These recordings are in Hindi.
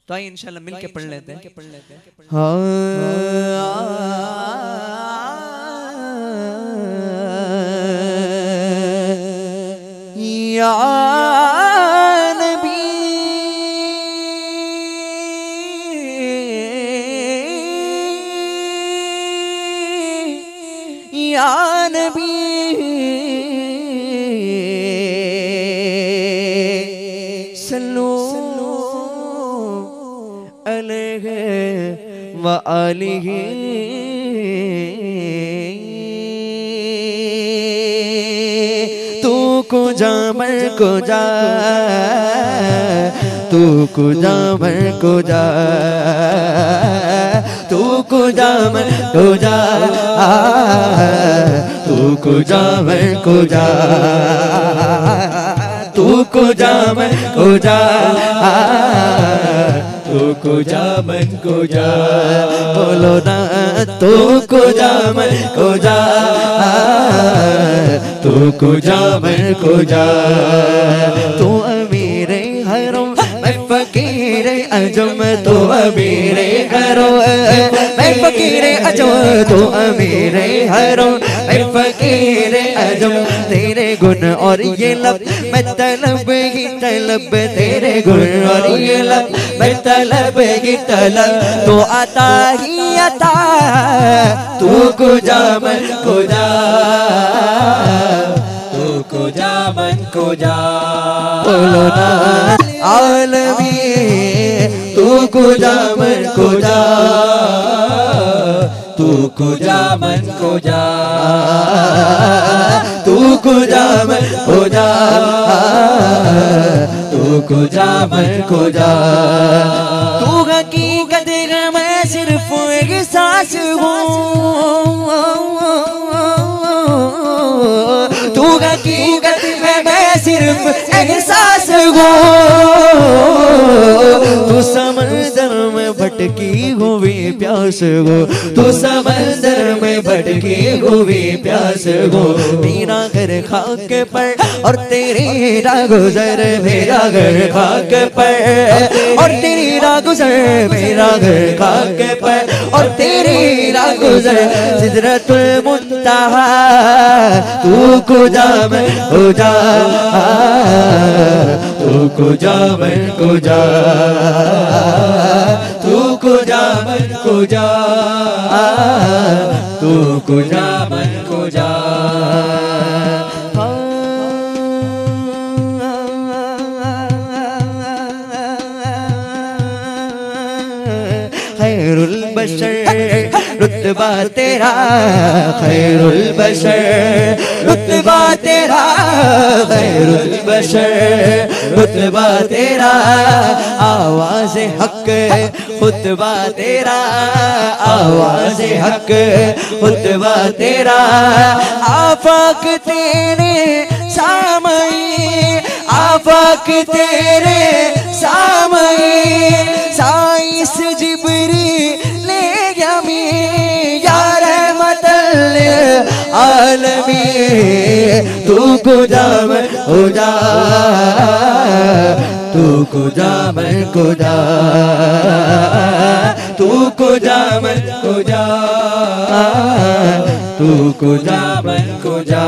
तो आइए इंशाल्लाह मिल के पढ़ लेते हैं। या नबी या नबी सल्लू अलैहि व आलिहि तू कुजा मर कुजा तू कुजा मर कुजा तू कुजा मर कुजा तू कुजा मर कुजा तू कुजा मर कुजा तू कुजा मन कुजा बोलो ना तू कुजा मन कुजा तू कुजा मन कुजा तू अमीर हरों मैं फकीर अजम तू अमीर हरों मैं फकीर अजम तू अमीर हरों मैं फकीर अजम तेरे गुण और ये लब मैं तलब ही तलब तेरे गुण और ये लब मैं तलब ही तलब तो आता ही आता तू कुजा मन कुजा तू कुजा मन कुजा बोलो ना आलमी तू कुजा मन कुजा तू कुजा मन कुजा तू कुजा मन कुजा तू कुजा मन कुजा तू हकीकत है मैं सिर्फ एक सांस हूँ तू हकीकत है मैं सिर्फ एक सांस हूँ तू समंदर में भटकी हुई प्यास हो तू समंदर में भटकी हुई प्यास हो मेरा घर खाक पर और तेरा गुजर मेरा घर खाक पर और तेरा गुजर मेरा घर खाक पर और तेरा गुजर सिदरतुल मुंतहा तू कुजा मन कुजा तू कुजा मन कुजा तू कुजा मन कुजा तू कुजा मन कुजा खैरुल बशर रुतबा तेरा खैरुल बशर रुतबा तेरा खैरुल बशर रुतबा तेरा आवाज़ हक खुतबा तेरा आवाज़ हक खुतबा तेरा आफाक तेरे सामई आफाक तेरे सामई साइस जिबरी ले यमी या रहमतल आलमी तू कुजा मन कुजा तू कुजा मन कुजा तू कुजा मन कुजा तू कुजा मन कुजा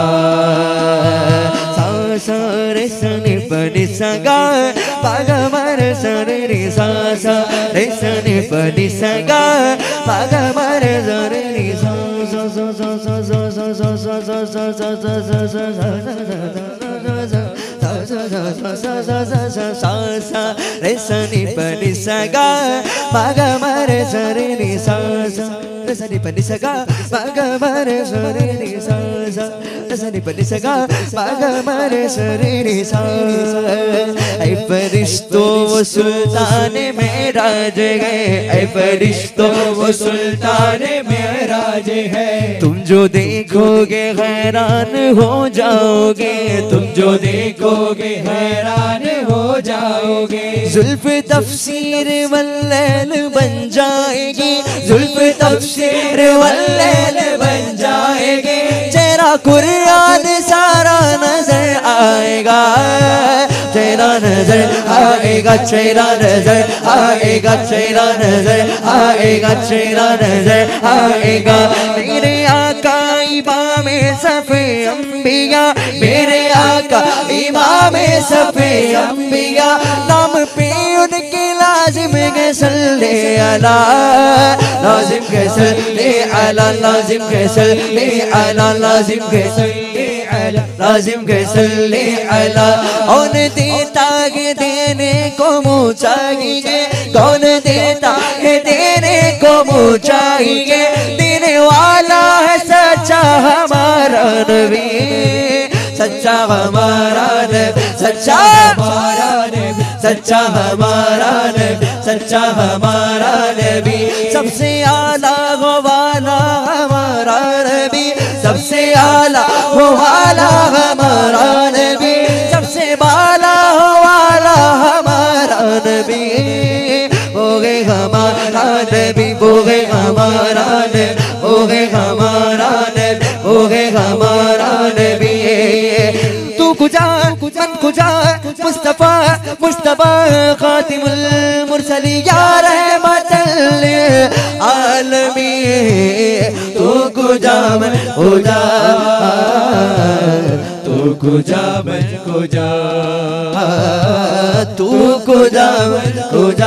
सारे सने पनी सगा पागमर सरे रे सा रे सने पनी सगा पागमर सरे रे सा रे सनी पनी सगा पागमर सरे रे सा सनी पनी सगा पागमर सरे रे सा सनी पनी सगा पागमर सरे रे सा ऐ फरिश्तों वो सुल्तान मेराज गए ऐ फरिश्तों वो सुल्तान मेराज है तुम जो देखोगे हैरान हो जाओगे तुम जो देखोगे हैरान हो जाओगे जुल्फ तफसीर वल्लैल बन जाएगी जुल्फ तफसीर वल्लैल बन जाएगी चेहरा कुरान सारा नजर आएगा चेहरा नजर आएगा, चेहरा नजर आएगा, चेहरा नजर आएगा, चेहरा नजर आएगा। मेरे आका इमाम सफे अंबिया, मेरे आका इमाम सफे अंबिया, नाम पे उनके लाजिम के सल्ले अला, लाजिम के सल्ले अला, लाजिम के सल्ले अला, लाजिम के सल्ले अला, लाजिम के सल्ले अला। कौन देता है देने को मुँह चाहिए, कौन देता है देने को मुँह चाहिए, देने वाला है सच्चा हमारा नबी, सच्चा हमारा नबी, सच्चा हमारा नबी, सच्चा हमारा नबी, सच्चा हमारा नबी। सबसे आला हो वाला हमारा नबी, सबसे आला हो वाला हमारा नबी, सबसे बाला हो वाला हमारा नबी, हो गए हमारा नबी, हो गए हमारा नबी, हो गए हमारा नबी, हो गए हमारा नबी। तू कुजा मन कुजा मुस्तफा मुस्तफा खातिमुल मुरसली या रहमतल आलमीन। तू कुजा मन कुजा, तू कुजा मन कुजा, तू कुजा मन कुजा,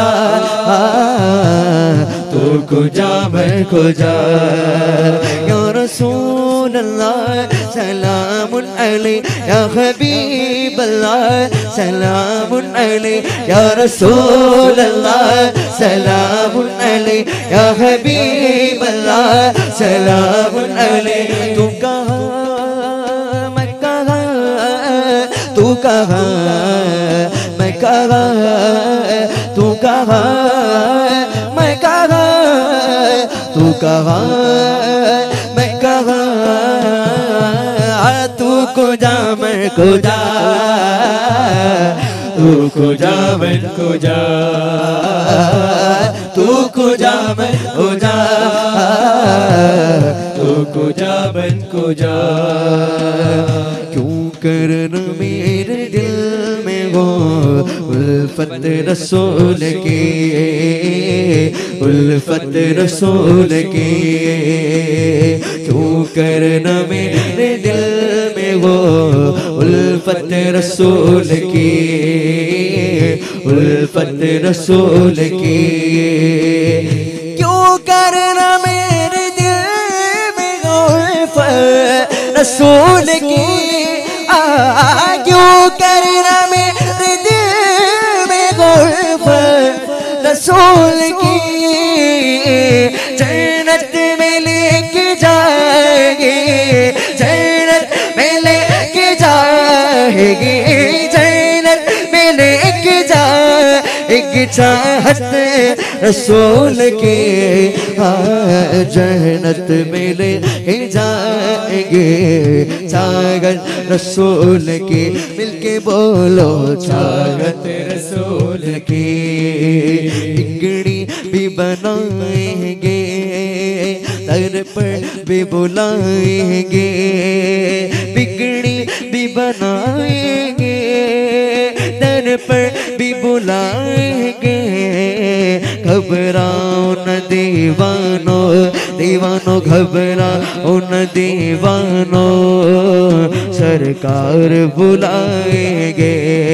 तू कुजा मन कुजा। या रसूल अल्लाह सलामुन अलैका, या हबीब अल्लाह सलामुन अलैका, या रसूल अल्लाह सलामुन अलैका, या हबीब अल्लाह सलामुन अलैका। तू कहाँ मैं कहाँ, तू कहाँ मैं कहाँ, तू कहाँ मैं कहाँ, तू कहाँ मैं कहाँ, तू कुजा मैं कुजा, तू कुजा मैं कुजा, तू कुजा मैं कुजा, तू कुजा मैं कुजा। क्यों करना मेरे दिल में वो उल्फत रसूल की, उल्फत रसूल की, क्यों करना मेरे दिल में वो उल्फत रसूल की, उल्फत रसूल की। क्यों करना मेरे दिल में उल्फत रसूल की, क्यों करना मेरे दिल में उल्फत रसूल की। जन्नत में लेके जाएगी, जन्नत में लेके जाएगी, जन्नत में लेके जाएगी चाहत रसूल की। जन्नत में लेके जाएगी चाहत रसूल की। मिलके बोलो चाहत रसूल की। बिगड़ी भी बनाएंगे, दर पर भी बुलाएंगे, बिगड़ी भी बनाएंगे, दर पर भी बुलाएंगे। घबराओ न दीवानो, दीवानो घबराओ न दीवानो, सरकार बुलाएंगे,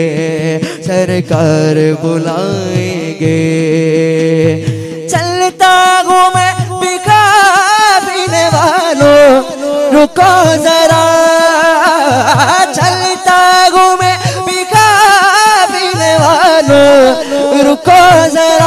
सरकार बुलाएंगे। चलता हूँ मैं बिकाने वालों, रुको जरा, चलता हूँ मैं बिकाने वालों, रुको जरा।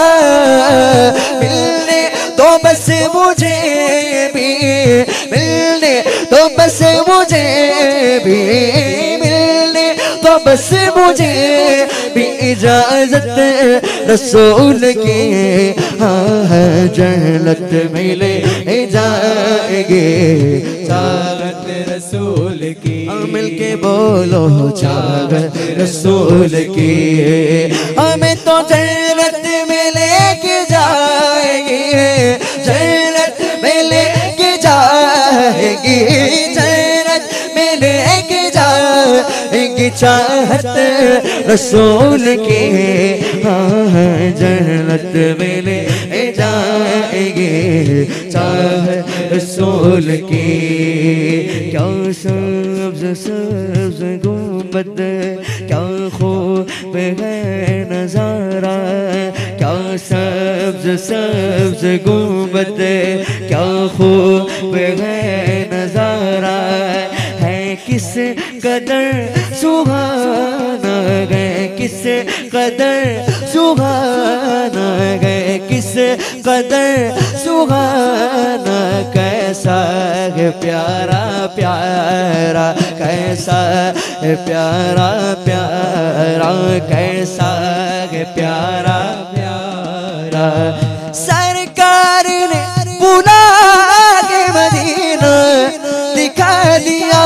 मिलने तो बस मुझे भी, मिलने तो बस मुझे भी, मिलने तो बस मुझे भी इजाजत रसूल की। हाँ जन्नत मिले जाएंगे चाहत रसूल की। मिलके बोलो चाहत रसूल की। हमें तो जन्नत में लेके जाएंगे, जन्नत में लेके जाएंगे, जन्नत में लेके जाएंगे आएगी चाहत रसूल की, हाँ जन्नत में ले जाएगी चाहत रसूल की। क्या सब्ज़ सब्ज़ गुंबद, क्या खूब है नज़ारा, क्या सब्ज़ सब्ज़ गुंबद, क्या खूब है नज़ारा है, किस कदर सुहाना है, किस कदर सुहाना है, किस कदर सुहाना, कैसा है प्यारा प्यारा, कैसा है प्यारा प्यारा, कैसा है प्यारा प्यारा। सरकार ने बुला के मदीना दिखा दिया,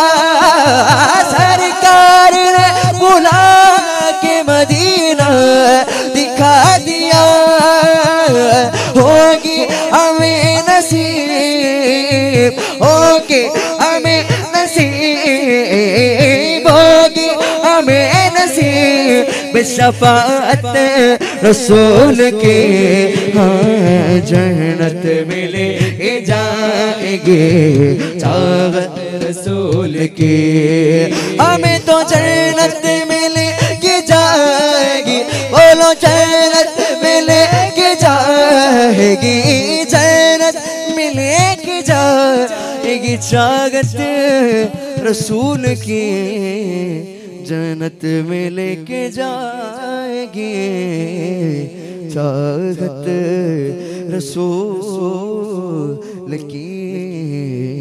सरकार ने बुला के मदीना दिखा दिया, होगी हमें नसीब, होगी हमें नसीब, होगी हमें नसीब शफाअत रसूल के, हाँ जन्नत मिले जाएगी चाहत रसूल की, हमें तो जन्नत मिले के जाएगी, बोलो जन्नत मिले के जाएगी, जन्नत मिले के जाएगी चाहत रसूल की, जन्नत में लेके जाएगी चाहत रसूल की।